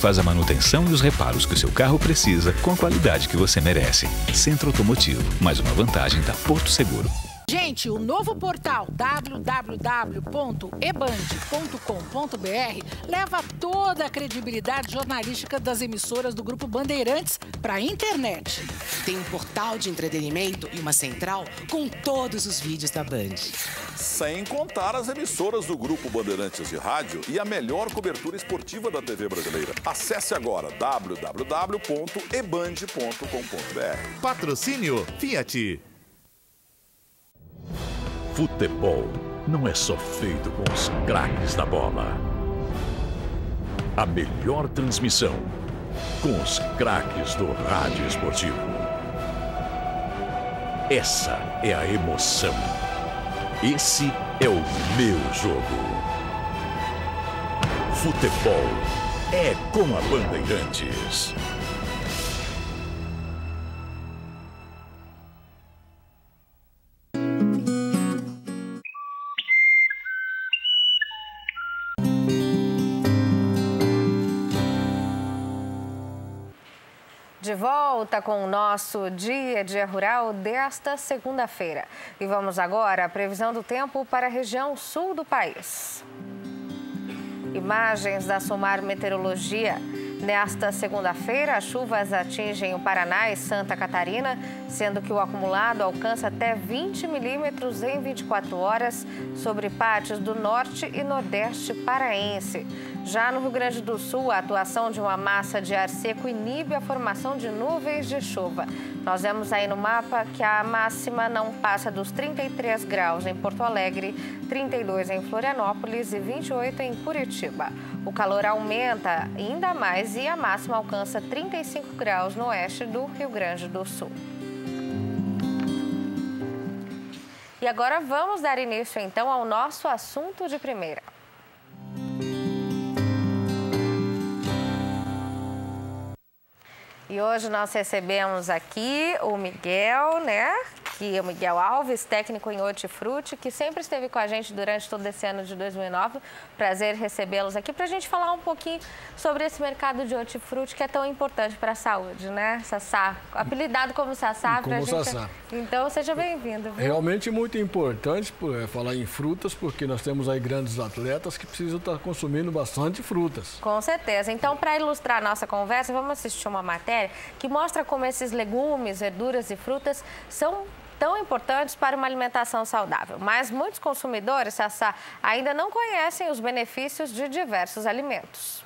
faz a manutenção e os reparos que o seu carro precisa com a qualidade que você merece. Centro Automotivo, mais uma vantagem da Porto Seguro. Gente, o novo portal www.eband.com.br leva toda a credibilidade jornalística das emissoras do Grupo Bandeirantes para a internet. Tem um portal de entretenimento e uma central com todos os vídeos da Band. Sem contar as emissoras do Grupo Bandeirantes de Rádio e a melhor cobertura esportiva da TV brasileira. Acesse agora www.eband.com.br. Patrocínio Fiat. Futebol não é só feito com os craques da bola. A melhor transmissão com os craques do rádio esportivo. Essa é a emoção. Esse é o meu jogo. Futebol é com a Bandeirantes. De volta com o nosso Dia Rural desta segunda-feira. E vamos agora à previsão do tempo para a região sul do país. Imagens da SOMAR Meteorologia. Nesta segunda-feira, as chuvas atingem o Paraná e Santa Catarina, sendo que o acumulado alcança até 20 milímetros em 24 horas sobre partes do norte e nordeste paraense. Já no Rio Grande do Sul, a atuação de uma massa de ar seco inibe a formação de nuvens de chuva. Nós vemos aí no mapa que a máxima não passa dos 33 graus em Porto Alegre, 32 em Florianópolis e 28 em Curitiba. O calor aumenta ainda mais e a máxima alcança 35 graus no oeste do Rio Grande do Sul. E agora vamos dar início então ao nosso assunto de primeira. E hoje nós recebemos aqui o Miguel, que é o Miguel Alves, técnico em hortifruti, que sempre esteve com a gente durante todo esse ano de 2009. Prazer recebê-los aqui para a gente falar um pouquinho sobre esse mercado de hortifruti que é tão importante para a saúde, né? Sassá, apelidado como Sassá. Como Sassá. Então, seja bem-vindo. Realmente muito importante falar em frutas, porque nós temos aí grandes atletas que precisam estar consumindo bastante frutas. Com certeza. Então, para ilustrar a nossa conversa, vamos assistir uma matéria que mostra como esses legumes, verduras e frutas são tão importantes para uma alimentação saudável. Mas muitos consumidores, Sassá, ainda não conhecem os benefícios de diversos alimentos.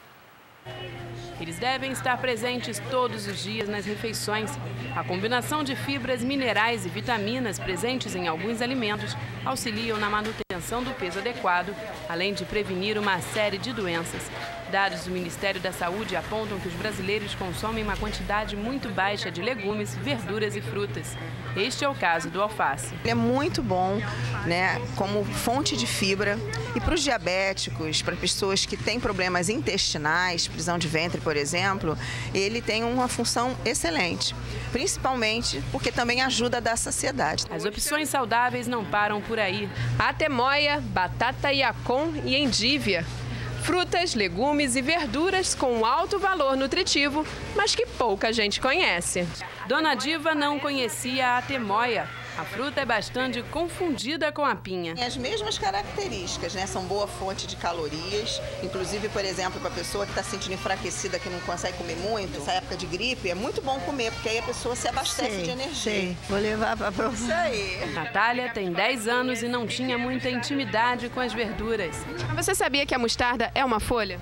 Eles devem estar presentes todos os dias nas refeições. A combinação de fibras, minerais e vitaminas presentes em alguns alimentos auxiliam na manutenção do peso adequado, além de prevenir uma série de doenças. Dados do Ministério da Saúde apontam que os brasileiros consomem uma quantidade muito baixa de legumes, verduras e frutas. Este é o caso do alface. Ele é muito bom, como fonte de fibra, e para os diabéticos, para pessoas que têm problemas intestinais, prisão de ventre, por exemplo, ele tem uma função excelente, principalmente porque também ajuda a dar saciedade. As opções saudáveis não param por aí. Há temoia, batata yacon e endívia. Frutas, legumes e verduras com alto valor nutritivo, mas que pouca gente conhece. Dona Diva não conhecia a temoia. A fruta é bastante confundida com a pinha. Tem as mesmas características, São boa fonte de calorias. Inclusive, por exemplo, para a pessoa que está se sentindo enfraquecida, que não consegue comer muito, nessa época de gripe, é muito bom comer, porque aí a pessoa se abastece de energia. Sim, vou levar para provar. Isso aí. Natália tem 10 anos e não tinha muita intimidade com as verduras. Você sabia que a mostarda é uma folha?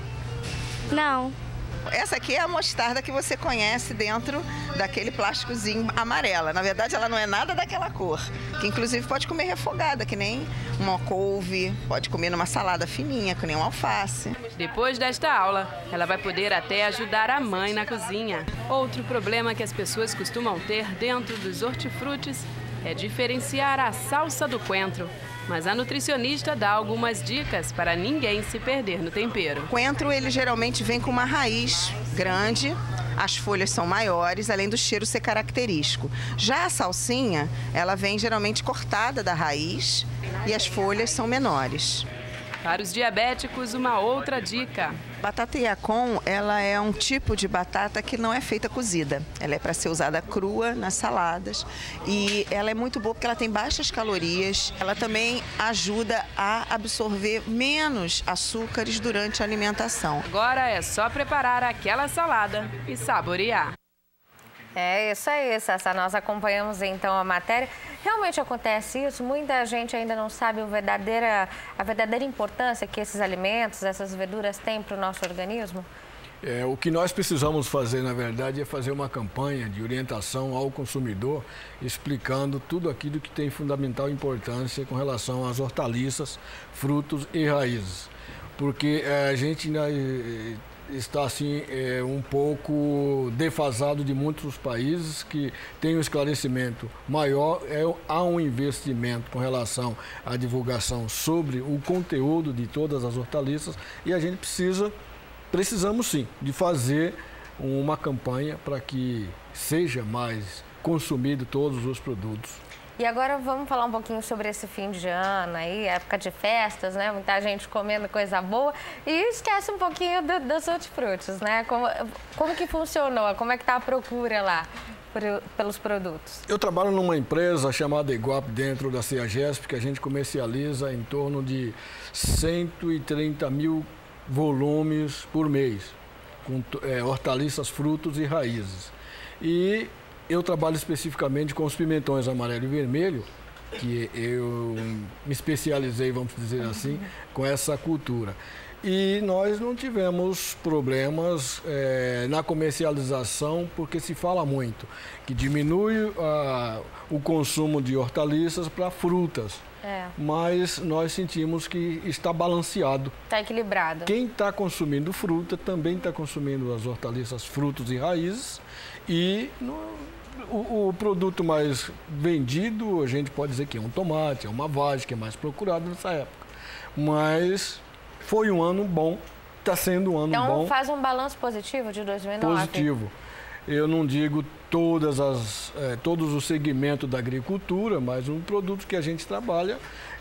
Não. Essa aqui é a mostarda que você conhece dentro daquele plásticozinho amarela. Na verdade, ela não é nada daquela cor, que inclusive pode comer refogada, que nem uma couve, pode comer numa salada fininha, que nem um alface. Depois desta aula, ela vai poder até ajudar a mãe na cozinha. Outro problema que as pessoas costumam ter dentro dos hortifrutis é diferenciar a salsa do coentro. Mas a nutricionista dá algumas dicas para ninguém se perder no tempero. O coentro, ele geralmente vem com uma raiz grande, as folhas são maiores, além do cheiro ser característico. Já a salsinha, ela vem geralmente cortada da raiz e as folhas são menores. Para os diabéticos, uma outra dica. Batata Yacon, ela é um tipo de batata que não é feita cozida. Ela é para ser usada crua nas saladas e ela é muito boa porque ela tem baixas calorias. Ela também ajuda a absorver menos açúcares durante a alimentação. Agora é só preparar aquela salada e saborear. É isso aí, Sassá. Nós acompanhamos então a matéria. Realmente acontece isso? Muita gente ainda não sabe a verdadeira importância que esses alimentos, essas verduras têm para o nosso organismo? O que nós precisamos fazer, na verdade, é fazer uma campanha de orientação ao consumidor, explicando tudo aquilo que tem fundamental importância com relação às hortaliças, frutos e raízes. Porque a gente ainda está assim um pouco defasado de muitos países que têm um esclarecimento maior, há um investimento com relação à divulgação sobre o conteúdo de todas as hortaliças e a gente precisamos sim de fazer uma campanha para que seja mais consumido todos os produtos. E agora vamos falar um pouquinho sobre esse fim de ano aí, época de festas, né? Muita gente comendo coisa boa e esquece um pouquinho dos hortifrutis, né? Como que funcionou? Como é que tá a procura lá pelos produtos? Eu trabalho numa empresa chamada Iguap dentro da CEAGESP, que a gente comercializa em torno de 130 mil volumes por mês, com hortaliças, frutos e raízes. E eu trabalho especificamente com os pimentões amarelo e vermelho, que eu me especializei, vamos dizer assim, com essa cultura. E nós não tivemos problemas na comercialização, porque se fala muito que diminui o consumo de hortaliças para frutas. Mas nós sentimos que está balanceado. Está equilibrado. Quem está consumindo fruta também está consumindo as hortaliças, frutos e raízes. E o produto mais vendido, a gente pode dizer que é um tomate, é uma vagem, que é mais procurado nessa época. Mas foi um ano bom, está sendo um ano bom. Então faz um balanço positivo de 2009? Positivo. Eu não digo todos os segmentos da agricultura, mas um produto que a gente trabalha,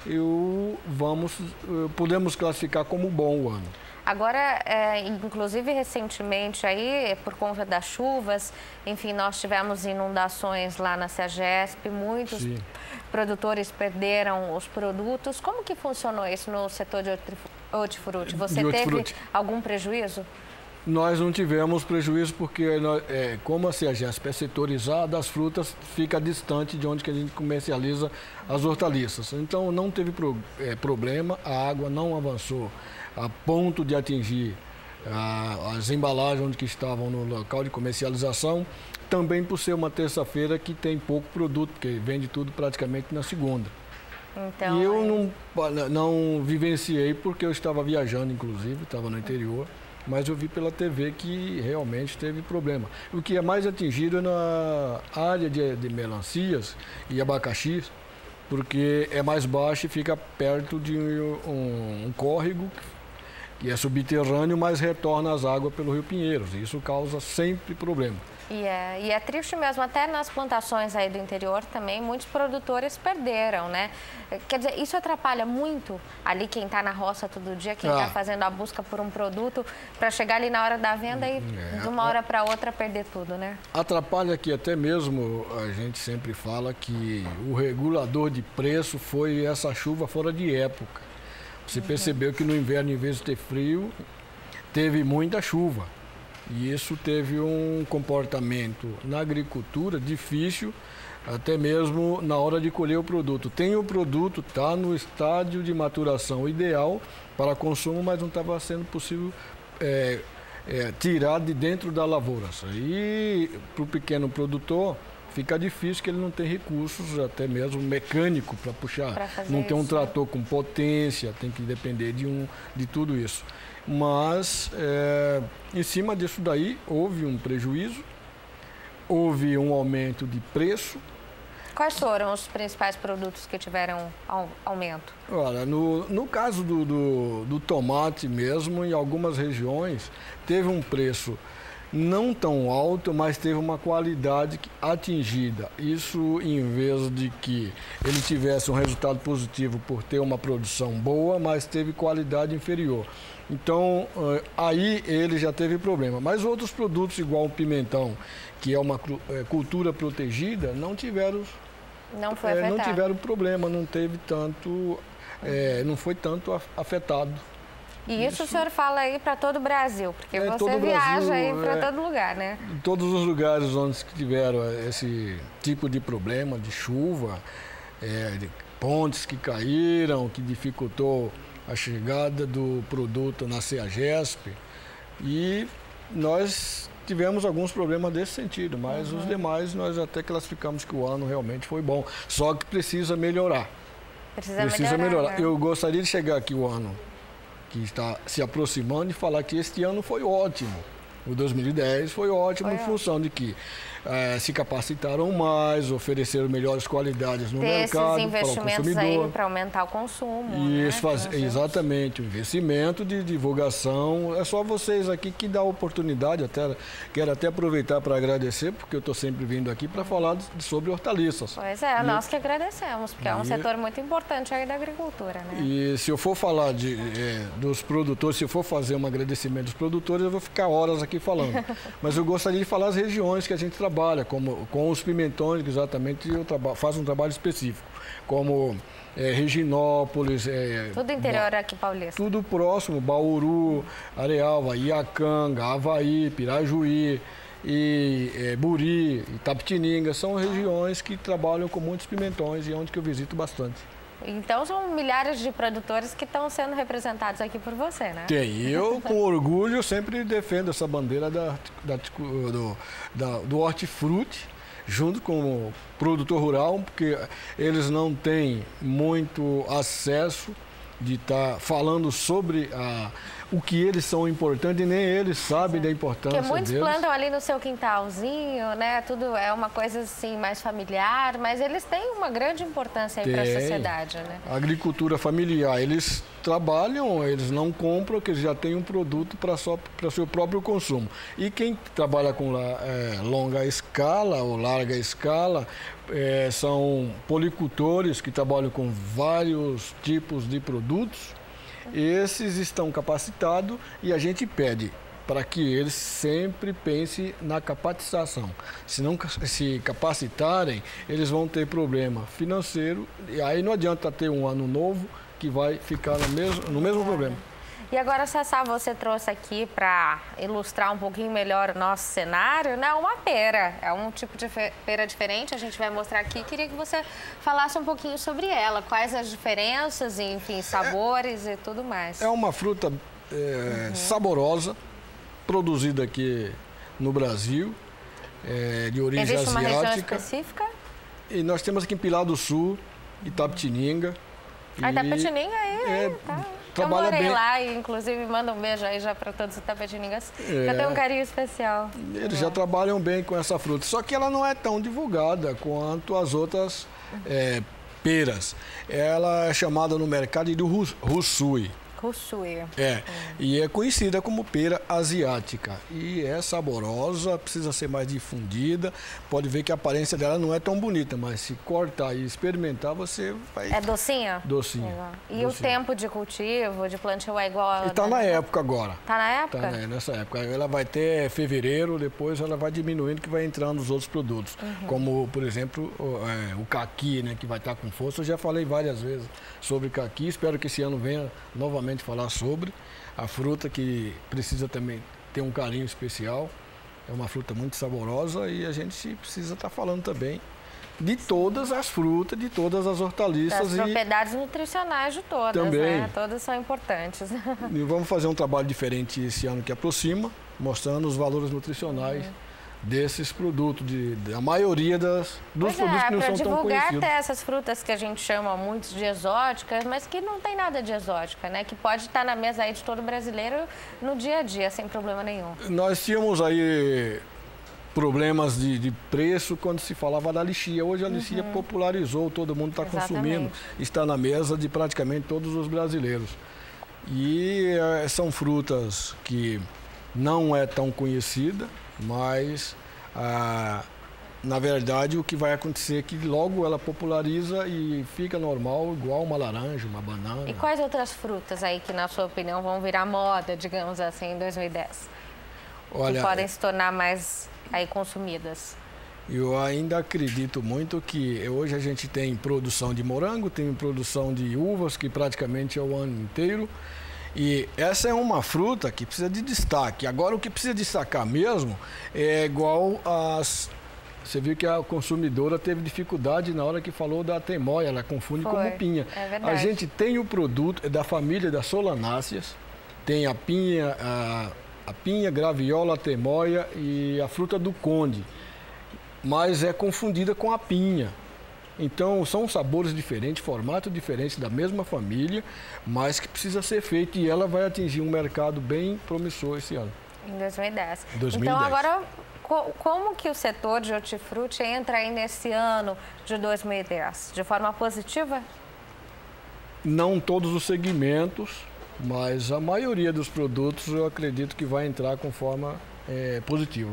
podemos classificar como bom o ano. Agora, inclusive recentemente aí, por conta das chuvas, enfim, nós tivemos inundações lá na CEAGESP, muitos produtores perderam os produtos. Como que funcionou isso no setor de hortifruti? Você teve algum prejuízo? Nós não tivemos prejuízo porque, como a CEAGESP é setorizada, as frutas ficam distante de onde que a gente comercializa as hortaliças. Então, não teve problema, a água não avançou a ponto de atingir as embalagens onde que estavam no local de comercialização, também por ser uma terça-feira que tem pouco produto, porque vende tudo praticamente na segunda. Então, e eu não vivenciei porque eu estava viajando, inclusive, estava no interior. Mas eu vi pela TV que realmente teve problema. O que é mais atingido é na área de melancias e abacaxis, porque é mais baixo e fica perto de um córrego que é subterrâneo, mas retorna as águas pelo Rio Pinheiros. E isso causa sempre problema. E é triste mesmo, até nas plantações aí do interior também, muitos produtores perderam, né? Quer dizer, isso atrapalha muito ali quem está na roça todo dia, quem está fazendo a busca por um produto, para chegar ali na hora da venda e de uma hora para outra perder tudo, né? Atrapalha que até mesmo a gente sempre fala que o regulador de preço foi essa chuva fora de época. Você percebeu que no inverno, em vez de ter frio, teve muita chuva. E isso teve um comportamento na agricultura difícil, até mesmo na hora de colher o produto. Tem o produto, está no estádio de maturação ideal para consumo, mas não estava sendo possível tirar de dentro da lavoura. E para o pequeno produtor fica difícil, que ele não tem recursos, até mesmo mecânico, para puxar. Não tem um trator com potência, tem que depender de tudo isso. Mas, em cima disso daí, houve um prejuízo, houve um aumento de preço. Quais foram os principais produtos que tiveram aumento? Olha, no caso do tomate mesmo, em algumas regiões, teve um preço não tão alto, mas teve uma qualidade atingida. Isso em vez de que ele tivesse um resultado positivo por ter uma produção boa, mas teve qualidade inferior. Então, aí ele já teve problema. Mas outros produtos, igual o pimentão, que é uma cultura protegida, não tiveram problema, não teve tanto, não foi tanto afetado. E isso o senhor fala aí para todo o Brasil, porque você viaja aí para todo lugar, né? Em todos os lugares onde tiveram esse tipo de problema, de chuva, de pontes que caíram, que dificultou a chegada do produto na CEAGESP. E nós tivemos alguns problemas desse sentido, mas os demais nós até classificamos que o ano realmente foi bom. Só que precisa melhorar. Precisa melhorar. Né? Eu gostaria de chegar aqui o ano que está se aproximando e falar que este ano foi ótimo. O 2010 foi ótimo em função de que se capacitaram mais, ofereceram melhores qualidades no mercado para o consumidor. Esses investimentos aí para aumentar o consumo. Isso, né? Exatamente, o investimento de divulgação. É só vocês aqui que dá a oportunidade, quero até aproveitar para agradecer, porque eu estou sempre vindo aqui para falar sobre hortaliças. Pois é, nós que agradecemos, porque é um setor muito importante aí da agricultura, né? E se eu for falar dos produtores, se eu for fazer um agradecimento dos produtores, eu vou ficar horas aqui falando. Mas eu gostaria de falar as regiões que a gente trabalha, como com os pimentões, que exatamente eu faço um trabalho específico, como Reginópolis. Tudo interior aqui paulista. Tudo próximo, Bauru, Arealva, Iacanga, Avaí, Pirajuí, Buri, Itapetininga, são regiões que trabalham com muitos pimentões e onde que eu visito bastante. Então, são milhares de produtores que estão sendo representados aqui por você, né? Tem. Eu, com orgulho, sempre defendo essa bandeira do hortifruti, junto com o produtor rural, porque eles não têm muito acesso de estar falando sobre o que eles são importantes e nem eles sabem da importância deles. Porque muitos plantam ali no seu quintalzinho, né? Tudo é uma coisa assim mais familiar, mas eles têm uma grande importância aí para a sociedade, né? A agricultura familiar, eles trabalham, eles não compram, porque eles já têm um produto para seu próprio consumo. E quem trabalha com longa escala ou larga escala, são policultores que trabalham com vários tipos de produtos. Esses estão capacitados e a gente pede para que eles sempre pensem na capacitação. Se não se capacitarem, eles vão ter problema financeiro e aí não adianta ter um ano novo que vai ficar no mesmo problema. E agora, Sassá, você trouxe aqui para ilustrar um pouquinho melhor o nosso cenário, né? Uma pera. É um tipo de pera diferente, a gente vai mostrar aqui. Queria que você falasse um pouquinho sobre ela, quais as diferenças, enfim, sabores e tudo mais. É uma fruta saborosa, produzida aqui no Brasil, de origem asiática. Existe uma região específica? E nós temos aqui em Pilar do Sul, Itapetininga. Itapetininga aí, tá. Eu morei lá e, inclusive, manda um beijo aí já para todos os itapetiningas. Já tem um carinho especial. Eles já trabalham bem com essa fruta, só que ela não é tão divulgada quanto as outras peras. Ela é chamada no mercado de Rusui. Rusui. E é conhecida como pera asiática. E é saborosa, precisa ser mais difundida. Pode ver que a aparência dela não é tão bonita, mas se cortar e experimentar, você vai... É docinha? Docinha. E docinha. O tempo de cultivo, de plantio é igual a... Está na época agora. Está na época? Está nessa época. Ela vai ter fevereiro, depois ela vai diminuindo, que vai entrando os outros produtos. Como, por exemplo, o caqui, né, que vai estar com força. Eu já falei várias vezes sobre caqui. Espero que esse ano venha novamente falar sobre a fruta, que precisa também ter um carinho especial. É uma fruta muito saborosa e a gente precisa estar falando também de todas as frutas, de todas as hortaliças. Das propriedades nutricionais de todas, também. Né? Todas são importantes. E vamos fazer um trabalho diferente esse ano que aproxima, mostrando os valores nutricionais desses produtos, da maioria dos produtos que não são tão conhecidos. Divulgar até essas frutas que a gente chama muitos de exóticas, mas que não tem nada de exótica, né? Que pode estar na mesa aí de todo brasileiro no dia a dia, sem problema nenhum. Nós tínhamos aí problemas de preço quando se falava da lixia. Hoje a lixia popularizou, todo mundo está consumindo, está na mesa de praticamente todos os brasileiros. E são frutas que não é tão conhecida, mas na verdade o que vai acontecer é que logo ela populariza e fica normal, igual uma laranja, uma banana. E quais outras frutas aí que, na sua opinião, vão virar moda, digamos assim, em 2010? Olha, que podem se tornar mais aí consumidas? Eu ainda acredito muito que hoje a gente tem produção de morango, tem produção de uvas, que praticamente é o ano inteiro. E essa é uma fruta que precisa de destaque. Agora, o que precisa destacar mesmo é igual as... Você viu que a consumidora teve dificuldade na hora que falou da temoia, ela confunde como pinha. É verdade. A gente tem o produto da família das solanáceas, tem a pinha, a pinha, graviola, a temoia e a fruta do conde, mas é confundida com a pinha. Então, são sabores diferentes, formatos diferentes da mesma família, mas que precisa ser feito e ela vai atingir um mercado bem promissor esse ano. Em 2010. 2010. Então, agora, como que o setor de hortifruti entra aí nesse ano de 2010? De forma positiva? Não todos os segmentos, mas a maioria dos produtos eu acredito que vai entrar com forma positiva.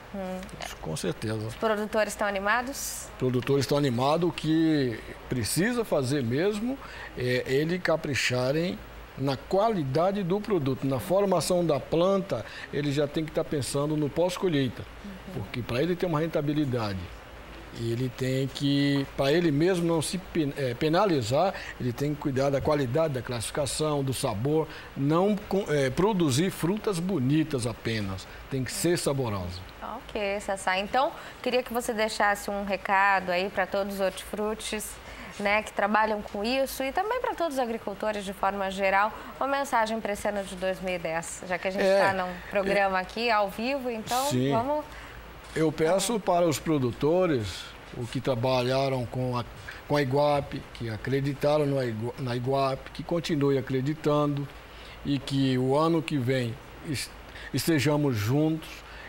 Com certeza. Os produtores estão animados? Os produtores estão animados. O que precisa fazer mesmo é eles capricharem na qualidade do produto, na formação da planta. Ele já tem que estar pensando no pós-colheita, porque para ele ter uma rentabilidade, ele tem que, para ele mesmo não se penalizar, ele tem que cuidar da qualidade, da classificação, do sabor, não produzir frutas bonitas apenas, tem que ser saborosa. Ok, Sassá. Então, queria que você deixasse um recado aí para todos os hortifrutis, né, que trabalham com isso e também para todos os agricultores de forma geral, uma mensagem para esse ano de 2010, já que a gente está num programa aqui ao vivo, então sim. Vamos... Eu peço para os produtores, os que trabalharam com a Iguape, que acreditaram na Iguape, que continuem acreditando e que o ano que vem estejamos juntos.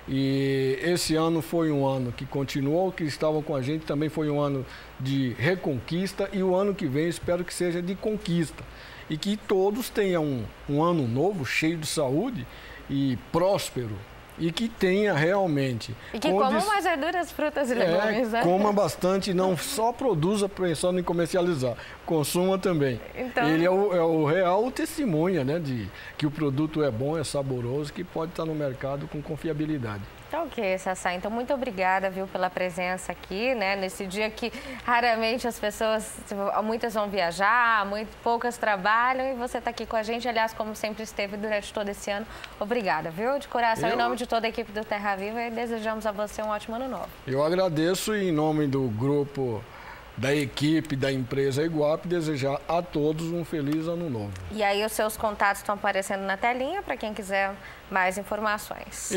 E esse ano foi um ano que continuou, que estavam com a gente, também foi um ano de reconquista e o ano que vem espero que seja de conquista. E que todos tenham um ano novo, cheio de saúde e próspero. E que tenha realmente... E que comam mais verduras, frutas e legumes, né? Coma bastante, não só produza pensando em comercializar, consuma também. Então... Ele é o real testemunha, né, de que o produto é bom, é saboroso, que pode estar no mercado com confiabilidade. Tá ok, Sassá. Então, muito obrigada, viu, pela presença aqui, né? Nesse dia que raramente as pessoas, muitas vão viajar, poucas trabalham e você está aqui com a gente, aliás, como sempre esteve durante todo esse ano. Obrigada, viu? De coração, em nome de toda a equipe do Terra Viva e desejamos a você um ótimo ano novo. Eu agradeço em nome do grupo, da equipe, da empresa Iguape, desejar a todos um feliz ano novo. E aí os seus contatos estão aparecendo na telinha para quem quiser mais informações.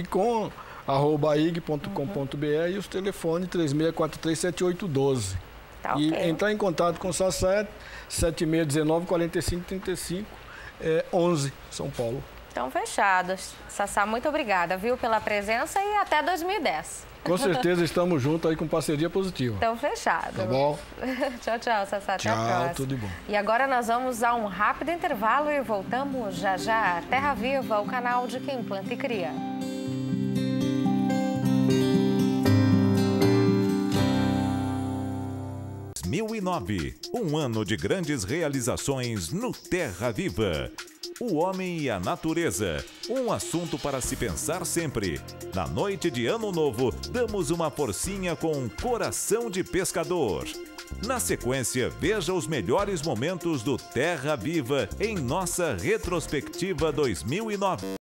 iguapecom@ig.com.br e os telefones 36437812. Tá, e okay. Entrar em contato com o Sassá 7619-4535, 11, São Paulo. Então, fechados. Sassá, muito obrigada, viu, pela presença e até 2010. Com certeza estamos juntos aí com parceria positiva. Então, fechado. Tá bom? Tchau, tchau, Sassá. Até a próxima. Tchau, tudo de bom. E agora nós vamos a um rápido intervalo e voltamos já já. Terra Viva, o canal de quem planta e cria. Um ano de grandes realizações no Terra Viva. O homem e a natureza, um assunto para se pensar sempre. Na noite de Ano Novo, damos uma forcinha com Coração de Pescador. Na sequência, veja os melhores momentos do Terra Viva em nossa retrospectiva 2009.